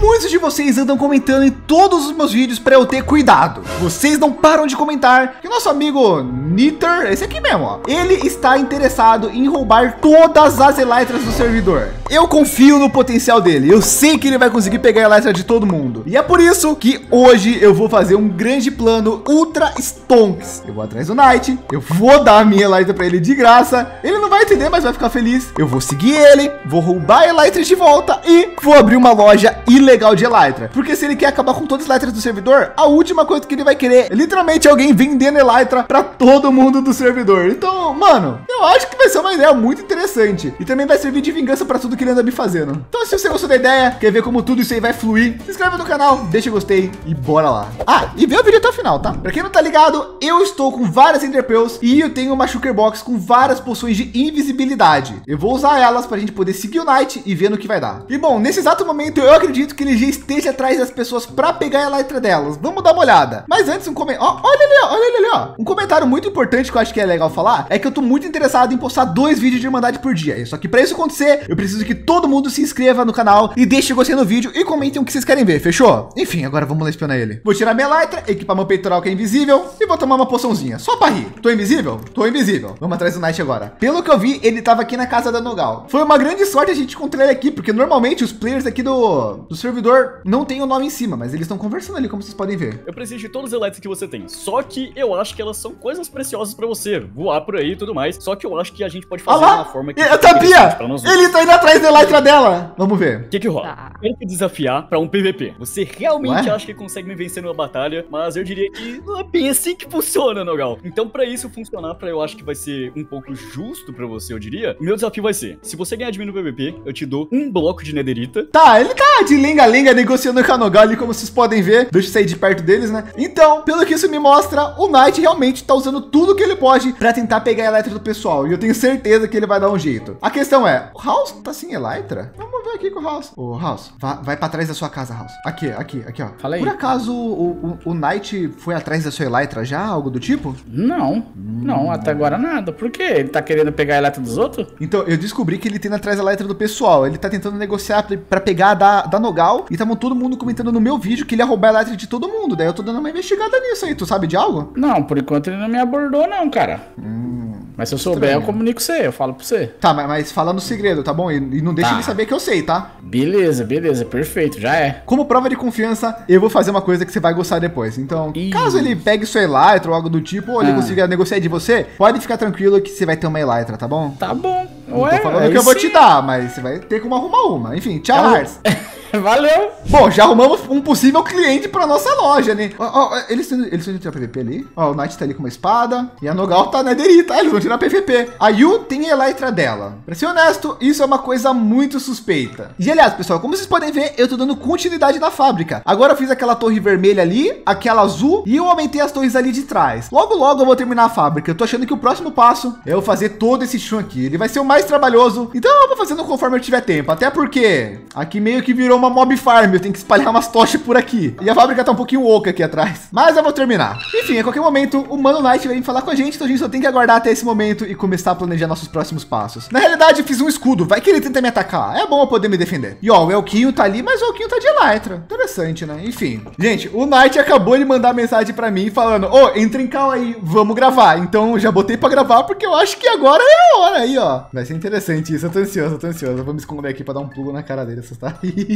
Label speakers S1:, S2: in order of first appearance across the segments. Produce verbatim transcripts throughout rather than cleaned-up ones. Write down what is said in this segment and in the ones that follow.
S1: muitos de vocês andam comentando em todos os meus vídeos para eu ter cuidado. Vocês não param de comentar que nosso amigo Niter, esse aqui mesmo, ó, ele está interessado em roubar todas as elytras do servidor. Eu confio no potencial dele. Eu sei que ele vai conseguir pegar a elytra de todo mundo. E é por isso que hoje eu vou fazer um grande plano Ultra Stonks. Eu vou atrás do Knight, eu vou dar a minha elytra para ele de graça. Ele não vai entender, mas vai ficar feliz. Eu vou seguir ele, vou roubar a elytra de volta e vou abrir uma loja ilegal de elytra. Porque se ele quer acabar com todas as elytras do servidor, a última coisa que ele vai querer é literalmente alguém vendendo elytra para todo mundo do servidor. Então, mano, eu acho que vai ser uma ideia muito interessante. E também vai servir de vingança para tudo que ele anda me fazendo. Então, se você gostou da ideia, quer ver como tudo isso aí vai fluir, se inscreve no canal, deixa o gostei e bora lá. Ah, e vê o vídeo até o final, tá? Pra quem não tá ligado, eu estou com várias Enderpearls e eu tenho uma Shulker Box com várias poções de invisibilidade. Eu vou usar elas pra gente poder seguir o Knight e ver no que vai dar. E bom, nesse exato momento eu acredito que ele já esteja atrás das pessoas para pegar a elytra delas. Vamos dar uma olhada. Mas antes um comentário, olha ali, ó, olha ali, ó. Um comentário muito importante que eu acho que é legal falar é que eu tô muito interessado em postar dois vídeos de Irmandade por dia. Só que para isso acontecer, eu preciso que todo mundo se inscreva no canal e deixe o gostei no vídeo e comentem o que vocês querem ver, fechou? Enfim, agora vamos lá espionar ele. Vou tirar minha elytra, equipar meu peitoral que é invisível e vou tomar uma poçãozinha, só para rir. Tô invisível? Tô invisível. Vamos atrás do Knight agora. Pelo que eu vi, ele tava aqui na casa da Nogal. Foi uma grande sorte a gente encontrar ele aqui, porque normalmente os players aqui do, do servidor não tem o nome em cima, mas eles estão conversando ali, como vocês podem ver.
S2: Eu preciso de todas as elytras que você tem, só que eu acho que elas são coisas preciosas para você, voar por aí e tudo mais, só que eu acho que a gente pode fazer de uma forma que...
S1: Eu sabia! Ele tá indo atrás da elytra dela. Vamos ver.
S2: O que que rola?
S3: Tá.
S2: Eu te desafiar para um P V P. Você realmente
S1: Ué?
S2: acha que consegue me vencer numa batalha, mas eu diria que não é bem assim que funciona, Nogal. Então, para isso funcionar, para eu acho que vai ser um pouco justo para você, eu diria, meu desafio vai ser, se você ganhar de mim no P V P, eu te dou um bloco de netherita.
S1: Tá, ele tá de lenga-lenga negociando com a Nogal ali, como vocês podem ver. Deixa eu sair de perto deles, né? Então, pelo que isso me mostra, o Knight realmente tá usando tudo que ele pode para tentar pegar a elytra do pessoal. E eu tenho certeza que ele vai dar um jeito. A questão é, o House tá sem elytra? Vamos ver aqui com o House. Ô, House, vai, vai para trás da sua casa, House. Aqui, aqui, aqui, ó.
S3: Fala aí.
S1: Por acaso o, o, o Knight foi atrás da sua elytra já? Algo do tipo?
S3: Não, hum. não, até agora nada. Por quê? Ele tá querendo pegar a elytra dos outros?
S1: Então, eu descobri que ele tem atrás da elytra do pessoal. Ele tá tentando negociar para pegar a da, da Nogal. E tava todo mundo comentando no meu vídeo que ele ia roubar a elytra de todo mundo. Daí eu tô dando uma investigada nisso aí. Tu sabe de algo?
S3: Não, por enquanto ele não me abordou não, cara.
S1: Hum.
S3: Mas se eu souber, eu comunico com você, eu falo pra você.
S1: Tá, mas, mas fala no segredo, tá bom? E, e não deixa
S3: Tá.
S1: ele saber que eu sei, tá?
S3: Beleza, beleza, perfeito, já é.
S1: Como prova de confiança, eu vou fazer uma coisa que você vai gostar depois. Então,
S3: Ih.
S1: caso ele pegue sua elytra ou algo do tipo, ou ele
S3: Ah.
S1: consiga negociar de você, pode ficar tranquilo que você vai ter uma elytra, tá bom?
S3: Tá bom.
S1: Não
S3: Ué,
S1: tô falando
S3: aí
S1: que eu vou
S3: sim.
S1: te dar, mas você vai ter como arrumar uma. Enfim, tchau,
S3: Tá bom.
S1: Lars.
S3: Valeu.
S1: Bom, já arrumamos um possível cliente para nossa loja, né? Ó, ó, eles estão eles estão tirar P V P ali. Ó, o Knight tá ali com uma espada. E a Nogal tá na derita. Eles vão tirar P V P. A Yu tem a elytra dela. Pra ser honesto, isso é uma coisa muito suspeita. E aliás, pessoal, como vocês podem ver, eu tô dando continuidade na fábrica. Agora eu fiz aquela torre vermelha ali, aquela azul, e eu aumentei as torres ali de trás. Logo, logo eu vou terminar a fábrica. Eu tô achando que o próximo passo é eu fazer todo esse chão aqui. Ele vai ser o mais trabalhoso. Então eu vou fazendo conforme eu tiver tempo. Até porque aqui meio que virou uma mob farm. Eu tenho que espalhar umas tochas por aqui. E a fábrica tá um pouquinho oca aqui atrás. Mas eu vou terminar. Enfim, a qualquer momento, o Mano Knight vai vir falar com a gente. Então a gente só tem que aguardar até esse momento e começar a planejar nossos próximos passos. Na realidade, eu fiz um escudo. Vai que ele tenta me atacar. É bom eu poder me defender. E ó, o Elquinho tá ali, mas o Elquinho tá de elytra. Interessante, né? Enfim. Gente, o Knight acabou de mandar mensagem pra mim falando: ô, entra em cal aí, vamos gravar. Então já botei pra gravar porque eu acho que agora é a hora aí, ó. Vai ser interessante isso. Eu tô ansioso, eu tô ansioso. Eu vou me esconder aqui pra dar um pulo na cara dele. Você tá?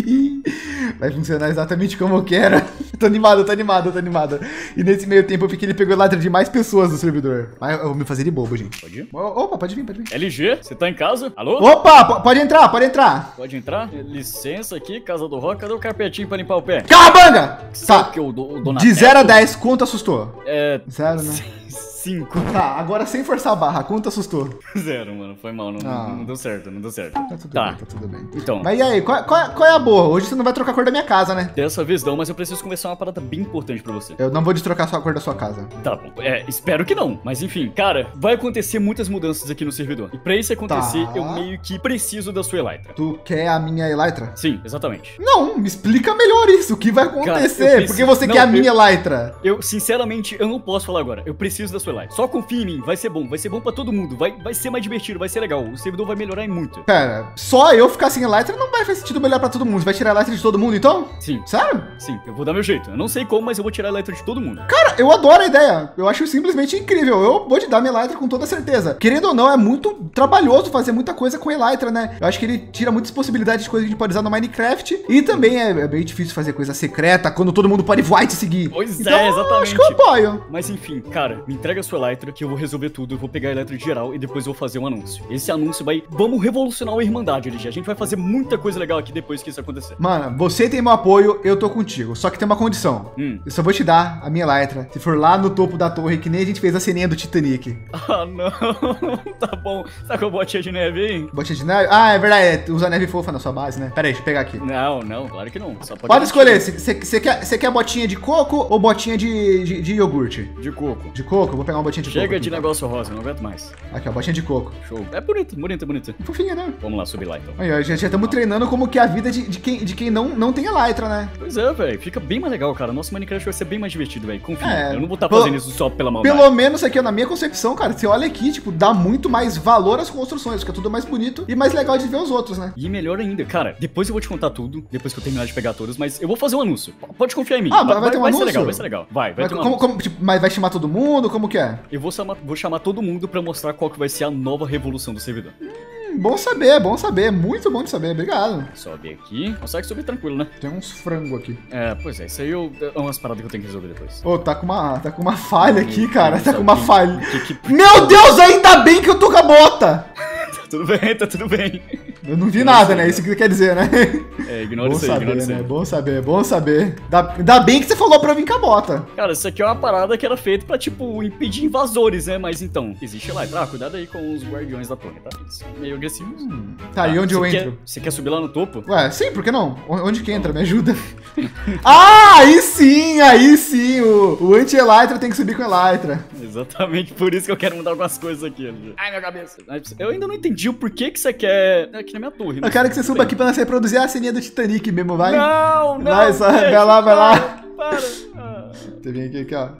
S1: Vai funcionar exatamente como eu quero. Tô animado, tô animado, tô animado. E nesse meio tempo eu vi que ele pegou ladra de mais pessoas do servidor. Mas eu vou me fazer de bobo, gente.
S2: Pode ir?
S1: Opa, pode vir, pode vir.
S2: L G, você tá em casa? Alô?
S1: Opa, pode entrar, pode entrar.
S2: Pode entrar? Licença aqui, casa do Rock, cadê o carpetinho pra limpar o pé?
S1: Calabanga!
S2: Sabe
S1: Tá,
S2: que eu dou, dou na
S1: de zero a
S2: testa?
S1: dez, quanto assustou?
S2: É...
S1: Zero, né?
S2: cinco.
S1: Tá, agora sem forçar a barra, quanto assustou?
S2: Zero, mano, foi mal, não,
S1: Ah.
S2: não deu certo, não deu certo.
S1: Tá tudo
S2: Tá.
S1: bem, tá tudo bem.
S2: Então,
S1: Mas e aí, qual, qual- qual é a boa? Hoje você não vai trocar a cor da minha casa, né?
S2: dessa vez não, mas eu preciso conversar uma parada bem importante pra você.
S1: Eu não vou destrocar só a cor da sua casa.
S2: Tá bom, é, espero que não. Mas enfim, cara, vai acontecer muitas mudanças aqui no servidor. E pra isso acontecer,
S1: Tá.
S2: eu meio que preciso da sua elytra.
S1: Tu quer a minha elytra?
S2: Sim, exatamente.
S1: Não, me explica melhor isso. O que vai acontecer?
S2: Cara, eu
S1: Porque
S2: preciso-
S1: você
S2: não,
S1: quer a
S2: eu-
S1: minha elytra?
S2: Eu, sinceramente, eu não posso falar agora. Eu preciso da sua Elytra. Só confia em mim, vai ser bom, vai ser bom pra todo mundo, vai, vai ser mais divertido, vai ser legal, o servidor vai melhorar em muito.
S1: Pera, só eu ficar sem Elytra não vai fazer sentido melhor pra todo mundo. Você vai tirar a Elytra de todo mundo, então?
S2: Sim.
S1: Sério?
S2: Sim, eu vou dar meu jeito. Eu não sei como, mas eu vou tirar a Elytra de todo mundo.
S1: Cara, eu adoro a ideia. Eu acho simplesmente incrível. Eu vou te dar minha Elytra com toda certeza. Querendo ou não, é muito trabalhoso fazer muita coisa com Elytra, né? Eu acho que ele tira muitas possibilidades de coisas que a gente pode usar no Minecraft. E também é, é bem difícil fazer coisa secreta quando todo mundo pode voar e te seguir.
S2: Pois
S1: então,
S2: é, exatamente.
S1: Acho que eu apoio.
S2: Mas enfim, cara, me entrega a sua Elytra que eu vou resolver tudo. Eu vou pegar a Elytra de geral e depois eu vou fazer um anúncio. Esse anúncio vai... Vamos revolucionar a Irmandade, L G. A gente vai fazer muita coisa legal aqui depois que isso acontecer.
S1: Mano, você tem meu apoio, eu tô contigo. Só que tem uma condição.
S2: Hum.
S1: Eu só vou te dar a minha Elytra se for lá no topo da torre, que nem a gente fez a ceninha do Titanic.
S2: Ah, não. Tá bom. Sabe com a botinha de neve aí?
S1: Botinha de neve? Ah, é verdade. Usa neve fofa na sua base, né? Pera aí, deixa eu pegar aqui.
S2: Não, não. Claro que não. Só pode
S1: Pode escolher. Você quer, quer botinha de coco ou botinha de, de, de iogurte?
S2: De coco.
S1: De coco? Vou pegar uma botinha de
S2: Chega
S1: coco.
S2: Chega de
S1: aqui,
S2: negócio rosa, não aguento mais.
S1: Aqui, ó, botinha de coco.
S2: Show. É bonita, bonita, bonita.
S1: Fofinha, né?
S2: Vamos lá, subir lá então.
S1: Aí, ó, já estamos treinando como que é a vida de, de quem, de quem não, não tem Elytra, né?
S2: Pois é, velho. Fica bem mais legal, cara. Nosso Minecraft vai ser bem mais divertido, velho. Confia.
S1: É,
S2: eu não vou estar
S1: pelo,
S2: fazendo isso só pela maldade.
S1: Pelo menos aqui, ó, na minha concepção, cara, você olha aqui, tipo, dá muito mais valor às construções, fica tudo mais bonito e mais legal de ver os outros, né?
S2: E melhor ainda, cara, depois eu vou te contar tudo, depois que eu terminar de pegar todos, mas eu vou fazer um anúncio. Pode confiar em mim.
S1: Ah, vai, vai ter um
S2: vai
S1: anúncio?
S2: Vai ser legal, vai ser legal. Vai, vai
S1: mas,
S2: ter um
S1: como,
S2: anúncio.
S1: como, tipo, mas vai chamar todo mundo? Como que é?
S2: Eu vou chamar, vou chamar todo mundo pra mostrar qual que vai ser a nova revolução do servidor.
S1: Hum, bom saber, bom saber. Muito bom de saber, obrigado.
S2: Sobe aqui. Consegue subir tranquilo, né?
S1: Tem uns frangos aqui.
S2: É, pois é, isso aí eu, é umas paradas que eu tenho que resolver depois.
S1: Ô, oh, tá com uma, tá com uma falha aqui, cara. Tá com uma
S2: que,
S1: falha.
S2: Que, que...
S1: Meu Deus, ainda bem que eu tô com a bota!
S2: Tá tudo bem, tá tudo bem.
S1: Eu não vi nada, né? Isso que quer dizer, né?
S2: É, ignora
S1: bom
S2: isso aí,
S1: saber,
S2: ignora isso
S1: né?
S2: aí.
S1: Bom saber, bom saber. Ainda, ainda bem que você falou pra eu vir com a bota.
S2: Cara, isso aqui é uma parada que era feita pra, tipo, impedir invasores, né? Mas então, existe lá. Ah, cuidado aí com os guardiões da torre, tá? Eles são meio agressivos.
S1: Hum, tá, tá, e onde eu
S2: quer,
S1: entro?
S2: Você quer subir lá no topo?
S1: Ué, sim, por que não? Onde que entra? Me ajuda. Ah, aí sim, aí sim. O, o anti-Elytra tem que subir com Elytra.
S2: Exatamente por isso que eu quero mudar algumas coisas aqui, L G. Ai, minha cabeça. Eu ainda não entendi o porquê que você quer aqui na minha torre.
S1: Eu quero que você suba aqui pra nós reproduzir a ceninha do Titanic mesmo, vai?
S2: Não, não.
S1: Vai, só, vai lá, vai lá.
S2: Para. Ah.
S1: Você vem aqui, aqui, ó.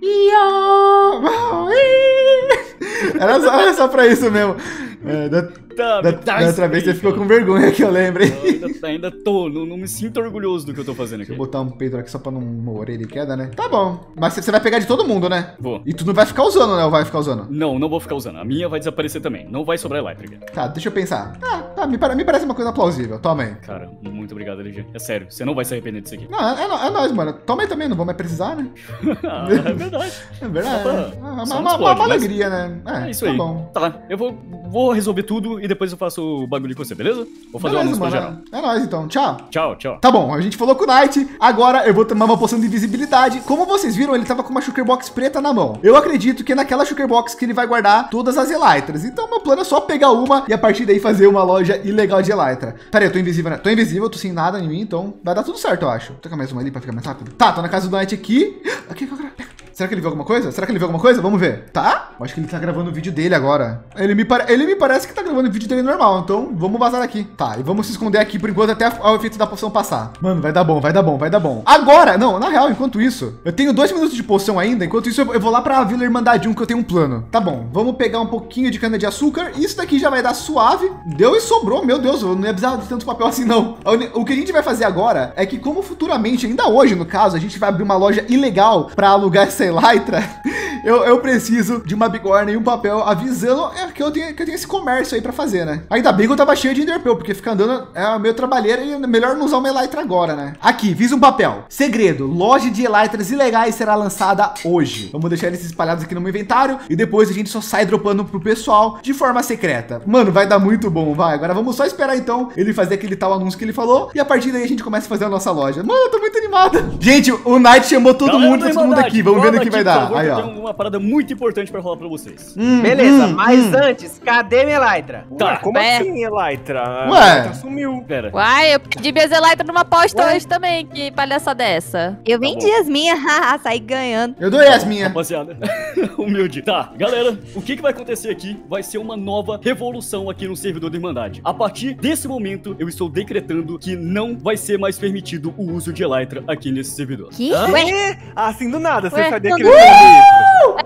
S1: Era só, era só pra isso mesmo. É, da,
S2: Tá,
S1: da,
S2: tá
S1: da outra vez você ficou com vergonha que eu lembro, hein?
S2: Eu ainda, ainda tô, não, não me sinto orgulhoso do que eu tô fazendo aqui.
S1: Deixa eu botar um peito aqui só pra não morrer de queda, né? Tá bom. Mas você vai pegar de todo mundo, né?
S2: Vou.
S1: E tu não vai ficar usando, né? Ou vai ficar usando?
S2: Não, não vou ficar usando. A minha vai desaparecer também. Não vai sobrar elétrica.
S1: Tá, deixa eu pensar. Ah, tá, me, me parece uma coisa plausível. Toma aí.
S2: Cara, muito obrigado, L G. É sério, você não vai se arrepender disso aqui.
S1: Não, é, é, é nóis, mano. Toma aí também, não vou mais precisar, né?
S2: Ah, é verdade.
S1: É verdade.
S2: Só pra-
S1: É uma,
S2: só
S1: uma,
S2: não
S1: uma,
S2: explode, mas-
S1: alegria, né? É,
S2: É isso
S1: tá
S2: aí.
S1: bom.
S2: Tá, eu vou, vou resolver tudo e depois eu faço o bagulho com você, beleza? Vou fazer
S1: Beleza,
S2: um anúncio pra
S1: mano.
S2: geral.
S1: É nóis, então. Tchau.
S2: Tchau, tchau.
S1: Tá bom, a gente falou com o Knight, agora eu vou tomar uma poção de invisibilidade. Como vocês viram, ele tava com uma Shulker Box preta na mão. Eu acredito que é naquela Shulker Box que ele vai guardar todas as Elytras. Então meu plano é só pegar uma e a partir daí fazer uma loja ilegal de Elytra. Pera aí, eu tô invisível, né? Tô invisível, tô sem nada em mim, então vai dar tudo certo, eu acho. Vou tacar mais uma ali pra ficar mais rápido. Tá, tô na casa do Knight aqui. Aqui, agora. Será que ele viu alguma coisa? Será que ele viu alguma coisa? Vamos ver. Tá? Eu acho que ele tá gravando o vídeo dele agora. Ele me, pare... ele me parece que tá gravando o vídeo dele normal. Então, vamos vazar daqui. Tá, e vamos se esconder aqui por enquanto até o efeito da poção passar. Mano, vai dar bom, vai dar bom, vai dar bom. Agora, não, na real, enquanto isso, eu tenho dois minutos de poção ainda. Enquanto isso, eu, eu vou lá pra Vila Irmandade um que eu tenho um plano. Tá bom, vamos pegar um pouquinho de cana de açúcar. Isso daqui já vai dar suave. Deu e sobrou, meu Deus, eu não ia precisar de tanto papel assim, não. O que a gente vai fazer agora é que, como futuramente, ainda hoje, no caso, a gente vai abrir uma loja ilegal pra alugar essa Elytra. Eu, eu preciso de uma bigorna e um papel avisando é, que, eu tenho, que eu tenho esse comércio aí pra fazer, né? Ainda bem que eu tava cheio de Enderpearl, porque ficar andando é meio trabalheiro e é melhor não usar uma Elytra agora, né? Aqui, fiz um papel. Segredo, loja de Elytras ilegais será lançada hoje. Vamos deixar eles espalhados aqui no meu inventário e depois a gente só sai dropando pro pessoal de forma secreta. Mano, vai dar muito bom, vai. Agora vamos só esperar então ele fazer aquele tal anúncio que ele falou e a partir daí a gente começa a fazer a nossa loja. Mano, eu tô muito animado. Gente, o Knight chamou todo
S2: Galera
S1: mundo,
S2: da
S1: todo mundo
S2: Irmandade,
S1: aqui. Vamos ver no
S2: cola
S1: que
S2: aqui,
S1: vai
S2: por
S1: dar.
S2: favor,
S1: Aí,
S2: que eu
S1: ó.
S2: tenho uma parada muito importante pra falar pra vocês.
S1: Hum,
S4: Beleza,
S1: hum,
S4: mas
S1: hum.
S4: antes, cadê minha Elytra?
S2: Tá.
S5: Ué, como
S6: É.
S5: assim, Elytra? A
S1: Ué.
S5: Elytra sumiu.
S2: Pera.
S6: Uai, eu pedi minhas Elytra numa aposta
S5: Ué?
S6: hoje também, que palhaça dessa.
S7: Eu vendi as minhas, haha, saí ganhando.
S1: Eu dou as minhas.
S2: Rapaziada, humilde. Tá, galera, o que que vai acontecer aqui vai ser uma nova revolução aqui no servidor da Irmandade. A partir desse momento, eu estou decretando que não vai ser mais permitido o uso de Elytra aqui nesse servidor.
S7: Que?
S2: Hã?
S7: Ué,
S5: É, assim do nada, você
S6: Ué,
S5: sai
S6: não-
S5: decretando isso.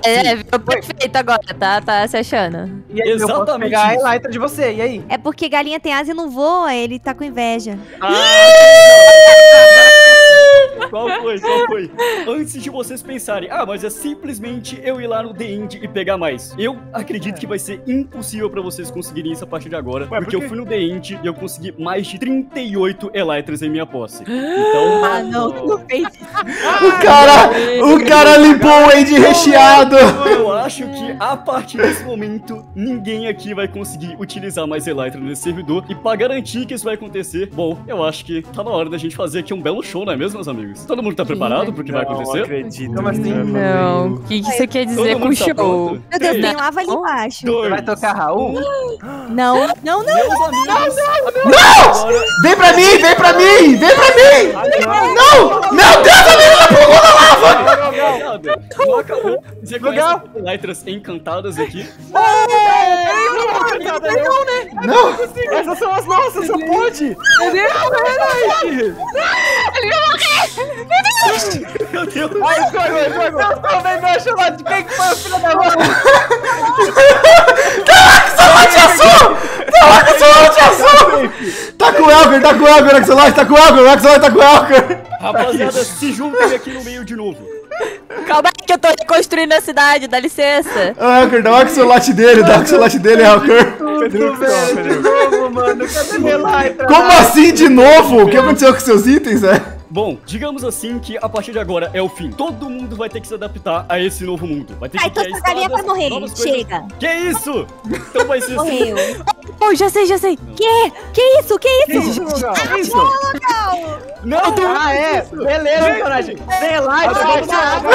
S6: É, virou perfeito agora, tá? Tá se achando.
S4: E aí, eu posso
S2: Exatamente
S4: pegar a
S2: isso.
S4: Elytra de você, e aí?
S7: É porque galinha tem asa e não voa, ele tá com inveja.
S2: Qual foi? Qual foi? Antes de vocês pensarem, ah, mas é simplesmente eu ir lá no The End e pegar mais. Eu acredito que vai ser impossível pra vocês conseguirem isso a partir de agora,
S4: Ué,
S2: porque
S4: por quê?
S2: eu fui no The End e eu consegui mais de trinta e oito Elytras em minha posse. Então,
S7: Ah, não, não fez isso.
S1: O cara, o cara limpou o End recheado.
S2: eu acho que a partir desse momento, ninguém aqui vai conseguir utilizar mais Elytra nesse servidor. E pra garantir que isso vai acontecer, bom, eu acho que tá na hora da gente fazer aqui um belo show, não é mesmo, meus amigos? Todo mundo tá preparado pro que vai acontecer?
S4: Não acredito. Como assim?
S6: Não. O que, que você quer dizer
S2: Todo
S6: com
S2: mundo tá
S6: show?
S2: pronto?
S7: Meu Deus,
S2: Três,
S7: tem lava ali embaixo.
S2: dois,
S4: Você vai tocar Raul?
S7: Não, não, não.
S2: Meus amigos,
S1: Não! Vem pra mim, vem pra mim, vem pra mim! Não! Meu Deus, a menina pulou na lava!
S2: Rapaziada, não acabou. Você conhece as Elytras encantadas aqui?
S1: Não!
S4: Essas são as nossas, só pode!
S2: Meu Deus!
S4: Ai, foi, foi, foi! Eu tô vendo a chamada de quem que foi o filho da mãe!
S1: Axolote azul! Caraca, Axolote azul! Tá com o Elker, tá com o Elker, Axolote, tá com o Elker, o Axolote tá com o Elker!
S2: Rapaziada, se juntem aqui no meio de novo.
S6: Calma aí que eu tô reconstruindo a cidade, dá licença.
S1: Elker, dá o Axolote dele, dá o Axolote dele, Elker!
S4: Tudo, velho, de novo, mano! Cadê meu Elytra?
S1: Como assim de novo? O que aconteceu com seus itens, é?
S2: Bom, digamos assim que a partir de agora é o fim. Todo mundo vai ter que se adaptar a esse novo mundo. Vai ter que
S7: Ai,
S2: criar
S7: então essa galinha vai
S2: estradas,
S7: morrer.
S2: novas coisas.
S7: Chega.
S2: Que isso? Então vai ser assim.
S7: Morreu.
S6: Oh, já sei, já sei.
S7: Que? Que isso? Que isso?
S4: Que isso?
S2: Não,
S4: Ah, é? Beleza, personagem! Tem Elytra, vamos dar asa!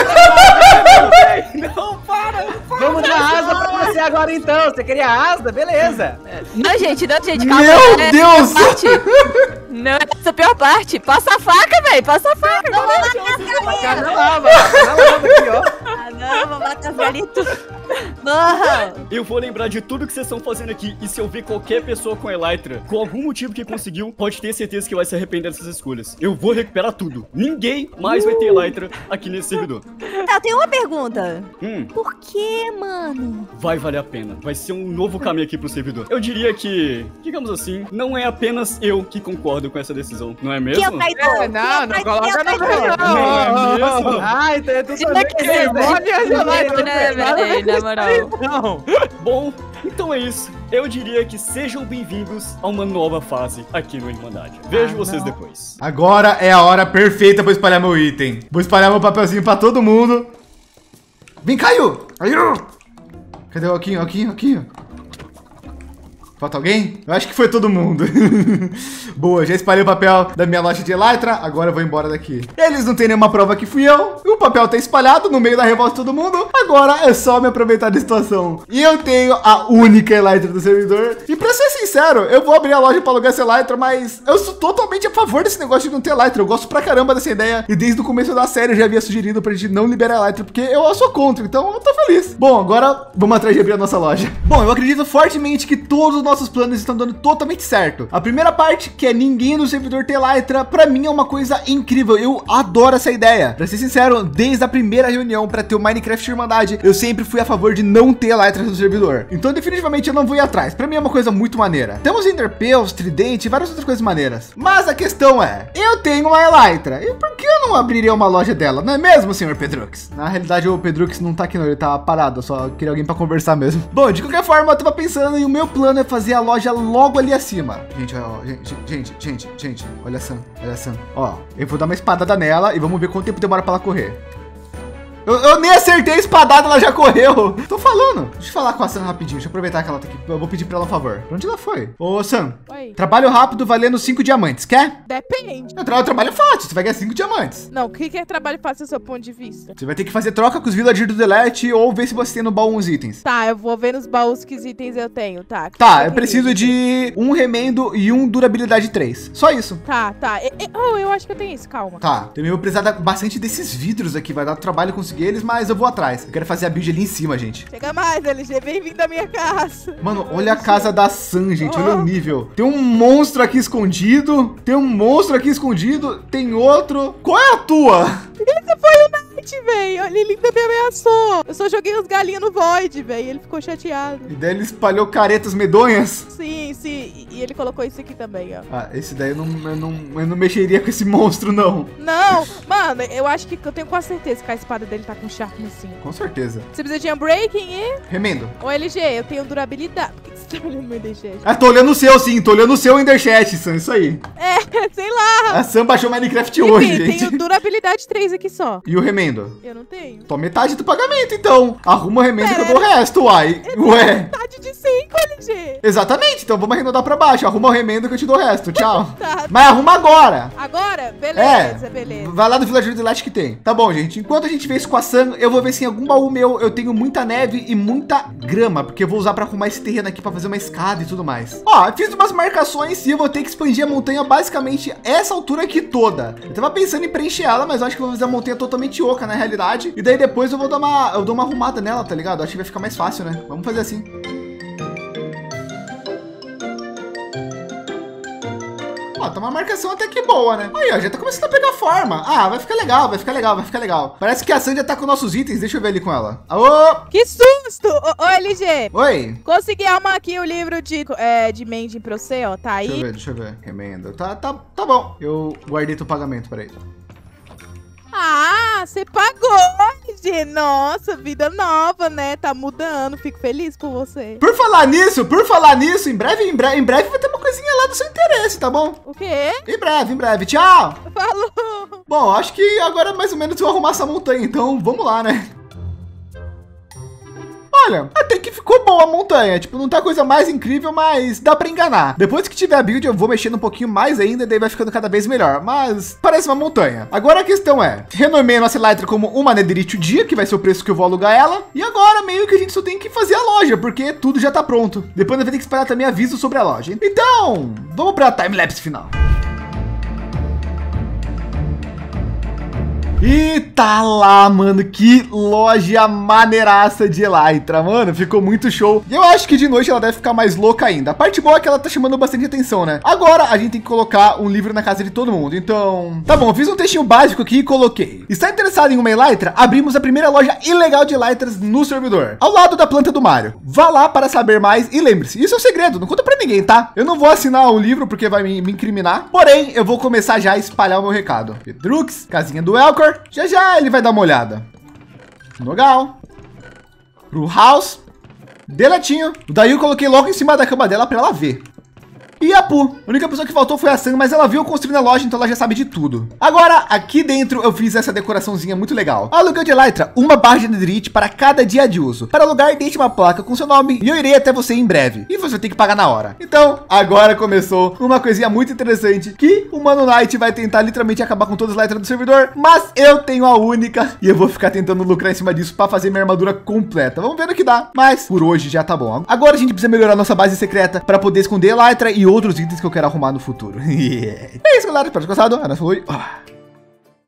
S2: não, para!
S4: Vamos dar asa pra você agora então! Você queria asa? Beleza!
S6: Não, gente, não, gente, calma.
S1: Meu
S6: não é
S1: Deus!
S6: essa parte. Não é essa a pior parte. Passa a faca, velho, passa a faca.
S4: Cara na lava! Na lava aqui, ó!
S7: Ah, não, vou matar as galinhas tudo. Morra.
S2: Eu vou lembrar de tudo que vocês estão fazendo aqui. E se eu ver qualquer pessoa com Elytra, com algum motivo que conseguiu, pode ter certeza que vai se arrepender dessas escolhas. Eu vou recuperar tudo. Ninguém mais vai ter Elytra aqui nesse servidor.
S7: Tá, eu tenho uma pergunta.
S2: Hum,
S7: Por que, mano?
S2: vai valer a pena. Vai ser um novo caminho aqui pro servidor. Eu diria que, digamos assim, não é apenas eu que concordo com essa decisão. Não é mesmo?
S7: Quem é o traidor?
S3: É, não, não coloca
S7: Quem é o
S3: no
S7: traidor?
S2: Não é mesmo?
S4: Ai, então eu tô
S6: Já
S4: sabendo
S6: que
S4: que
S6: é,
S4: é
S6: né?
S4: Olha a Elytra!
S6: Né, velho, na moral.
S4: Não!
S2: Bom, então é isso. Eu diria que sejam bem-vindos a uma nova fase aqui no Irmandade. Vejo
S7: Ah,
S2: vocês
S7: não.
S2: depois.
S1: Agora é a hora perfeita pra espalhar meu item. Vou espalhar meu papelzinho pra todo mundo. Vem, Caio! Caio! Cadê o Alquinho, Alquinho, Alquinho? Falta alguém? Eu acho que foi todo mundo. Boa, já espalhei o papel da minha loja de Elytra, agora eu vou embora daqui. Eles não têm nenhuma prova que fui eu. O papel tá espalhado no meio da revolta de todo mundo. Agora é só me aproveitar da situação. E eu tenho a única Elytra do servidor. E pra ser sincero, eu vou abrir a loja pra alugar essa Elytra, mas eu sou totalmente a favor desse negócio de não ter Elytra. Eu gosto pra caramba dessa ideia. E desde o começo da série eu já havia sugerido pra gente não liberar Elytra, porque eu sou contra, então eu tô feliz. Bom, agora vamos atrás de abrir a nossa loja. Bom, eu acredito fortemente que todos os nossos planos estão dando totalmente certo. A primeira parte, que é ninguém no servidor ter Elytra, pra mim é uma coisa incrível. Eu adoro essa ideia. Pra ser sincero, desde a primeira reunião pra ter o Minecraft Irmandade, eu sempre fui a favor de não ter Elytra no servidor. Então definitivamente eu não vou ir atrás. Pra mim é uma coisa muito maneira. Temos Enderpearls, Tridente e várias outras coisas maneiras. Mas a questão é, eu tenho uma Elytra. E por que eu não abriria uma loja dela? Não é mesmo, senhor Pedrux? Na realidade o Pedrux não tá aqui não, ele tá parado. Eu só queria alguém pra conversar mesmo. Bom, de qualquer forma, eu tava pensando e o meu plano é fazer a loja logo ali acima. Gente, ó, gente, gente, gente, gente, olha a Sam, olha a Sam. Ó, eu vou dar uma espadada nela e vamos ver quanto tempo demora pra ela correr. Eu, eu nem acertei a espadada, ela já correu. Tô falando. Deixa eu falar com a Sam rapidinho. Deixa eu aproveitar que ela tá aqui. Eu vou pedir pra ela um favor. Pra onde ela foi? Ô, Sam.
S5: Oi.
S1: Trabalho rápido valendo cinco diamantes. Quer?
S5: Depende.
S1: Eu tra trabalho fácil. Você vai ganhar cinco diamantes.
S5: Não, o que que é trabalho fácil do seu ponto de vista?
S1: Você vai ter que fazer troca com os villagers do Delete ou ver se você tem no baú uns itens.
S5: Tá, eu vou ver nos baús que itens eu tenho, tá? Que
S1: Tá,
S5: que
S1: eu preciso de um remendo e um durabilidade três. Só isso.
S5: Tá, tá. E- e- oh, eu acho que eu tenho isso, calma.
S1: Tá, também vou precisar da- bastante desses vidros aqui. Vai dar trabalho conseguir eles, mas eu vou atrás. Eu quero fazer a build ali em cima, gente.
S5: Chega mais, L G, bem-vindo à minha casa.
S1: Mano, olha a casa da Sam, gente. Olha o nível. Tem um monstro aqui escondido. Tem um monstro aqui escondido. Tem outro. Qual é a tua?
S5: Esse foi o Night, Void, velho. Olha, ele ainda me ameaçou. Eu só joguei os galinhos no Void, velho. Ele ficou chateado.
S1: E daí ele espalhou caretas medonhas.
S5: Sim, sim. E ele colocou isso aqui também, ó.
S1: Ah, esse daí eu não, eu não, eu não mexeria com esse monstro, não.
S5: Não, mano, eu acho que eu tenho quase certeza que a espada dele tá com Sharpness sim.
S1: Com certeza.
S5: Você precisa de Unbreaking e...
S1: Remendo.
S5: Ô, L G, eu tenho durabilidade. Por que você tá olhando meu Enderchat?
S1: Ah, tô olhando o seu, sim. Tô olhando o seu Enderchat, Sam. Isso aí.
S5: É, sei lá.
S1: A Sam baixou Minecraft
S5: Enfim,
S1: hoje, gente.
S5: tenho durabilidade três aqui só.
S1: E o remendo?
S5: Eu não tenho.
S1: Tô metade do pagamento, então. Arruma o remendo
S5: Pera,
S1: que eu dou o resto, uai. Ué.
S5: Metade de cinco, L G.
S1: Exatamente. Então vamos arredondar pra baixo. Arruma o remendo que eu te dou o resto. Tchau.
S5: Tá.
S1: Mas arruma agora.
S5: Agora? Beleza,
S1: É.
S5: beleza.
S1: Vai lá no Villager de Light que tem. Tá bom, gente. Enquanto a gente vê isso com a Sam, eu vou ver se em algum baú meu eu tenho muita neve e muita grama, porque eu vou usar pra arrumar esse terreno aqui pra fazer uma escada e tudo mais. Ó, eu fiz umas marcações e eu vou ter que expandir a montanha basicamente essa altura aqui toda. Eu tava pensando em preencher ela, mas eu acho que eu vou fazer a montanha totalmente oca na realidade. E daí depois eu vou dar uma, eu dou uma arrumada nela, tá ligado? Acho que vai ficar mais fácil, né? Vamos fazer assim. Ó, tá uma marcação até que boa, né? Aí, ó, já tá começando a pegar forma. Ah, vai ficar legal, vai ficar legal, vai ficar legal. Parece que a Sam já tá com nossos itens. Deixa eu ver ali com ela. Alô?
S5: Que susto! Ô, ô, L G.
S1: Oi?
S5: Consegui arrumar aqui o livro de, é, de mending pra você, ó. Tá aí.
S1: Deixa eu ver, deixa eu ver. Remenda. Tá, tá, tá bom. Eu guardei teu pagamento, peraí.
S5: Ah, você pagou, L G. Nossa, vida nova, né? Tá mudando. Fico feliz por você.
S1: Por falar nisso, por falar nisso, em breve, em breve, em breve vai ter uma coisinha lá do seu interesse, tá bom?
S5: O quê?
S1: Em breve, em breve. Tchau!
S5: Falou.
S1: Bom, acho que agora mais ou menos eu vou arrumar essa montanha, então vamos lá, né? Olha, até que ficou boa a montanha. Tipo, não tá coisa mais incrível, mas dá pra enganar. Depois que tiver a build, eu vou mexendo um pouquinho mais ainda, e daí vai ficando cada vez melhor. Mas parece uma montanha. Agora a questão é, renomei a nossa Elytra como uma Netherite o dia, que vai ser o preço que eu vou alugar ela. E agora meio que a gente só tem que fazer a loja, porque tudo já tá pronto. Depois eu vou ter que esperar também aviso sobre a loja. Então, vamos pra timelapse final. E tá lá, mano, que loja maneiraça de Elytra, mano, ficou muito show. E eu acho que de noite ela deve ficar mais louca ainda. A parte boa é que ela tá chamando bastante atenção, né? Agora a gente tem que colocar um livro na casa de todo mundo, então... Tá bom, eu fiz um textinho básico aqui e coloquei. Está interessado em uma Elytra? Abrimos a primeira loja ilegal de Elytras no servidor, ao lado da planta do Mario. Vá lá para saber mais e lembre-se, isso é um segredo, não conta pra ninguém, tá? Eu não vou assinar o livro porque vai me, me incriminar, porém eu vou começar já a espalhar o meu recado. Pedrux, casinha do Elcor. Já já ele vai dar uma olhada. Nogal. Pro House. Deletinho. Daí eu coloquei logo em cima da cama dela para ela ver. E a Pu. A única pessoa que faltou foi a Sam, mas ela viu eu construindo a loja, então ela já sabe de tudo. Agora, aqui dentro eu fiz essa decoraçãozinha muito legal. Aluguel de Elytra, uma barra de Netherite para cada dia de uso. Para alugar, deixe uma placa com seu nome e eu irei até você em breve. E você vai ter que pagar na hora. Então, agora começou uma coisinha muito interessante que o Mano Knight vai tentar literalmente acabar com todas as Elytras do servidor, mas eu tenho a única e eu vou ficar tentando lucrar em cima disso para fazer minha armadura completa. Vamos ver no que dá, mas por hoje já tá bom. Agora a gente precisa melhorar nossa base secreta para poder esconder Elytra e outros itens que eu quero arrumar no futuro. É isso, galera. Espero que tenham gostado. A nossa foi...